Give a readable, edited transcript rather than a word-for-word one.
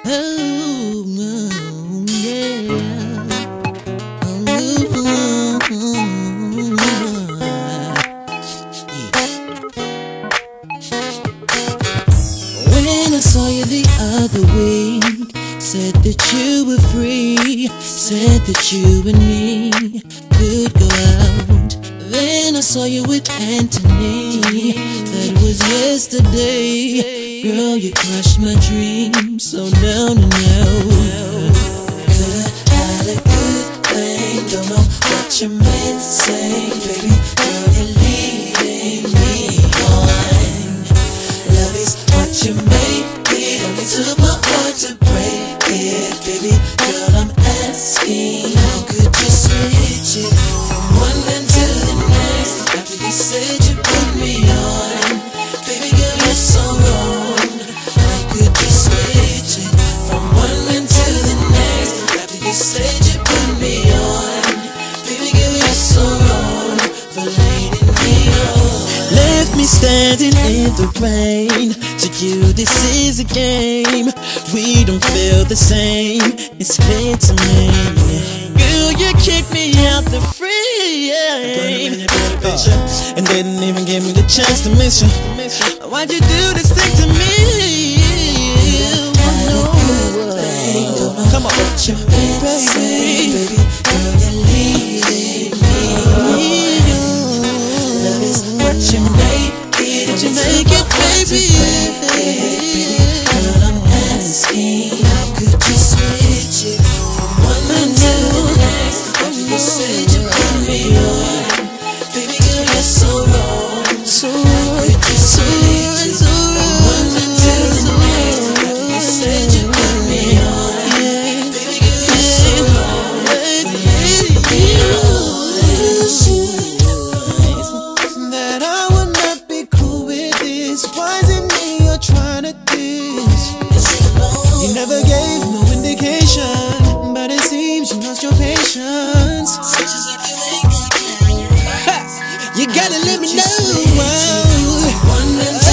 Oh, yeah. When I saw you the other week, said that you were free, said that you and me could go out. Then I saw you with Anthony, that was yesterday. Girl, you crushed my dreams, so down and out. Could had a good thing, don't know what you meant to say, baby. Girl, you're leading me on. Love is what you make it, only took my heart to break it, baby. Girl, I'm asking, how could you switch it from one man to the next? After you said you put me on, baby girl, you're so wrong. How could you switch it from one man to the next? After you said you put me on, baby girl, you're so wrong for leading me on. Left me standing in the rain. To you, this is a game. We don't feel the same. It's clear to me. Girl, you kicked me out the frame. And didn't even give me the chance to miss you. Why'd you do this thing to me? Come on, baby. Girl, you're leading me. Love is what you make it. What you make it, baby. Girl, I'm asking, how could you switch it from one man to the next? After you said you put me on, baby girl, you're so wrong. So how could you switch it from one man to the next? After you said you put me on, baby girl, you're so wrong. That I would not be cool with this. Why is it me you're trying to diss? You never gave no indication, but it seems you lost your patience. You gotta let me know. One man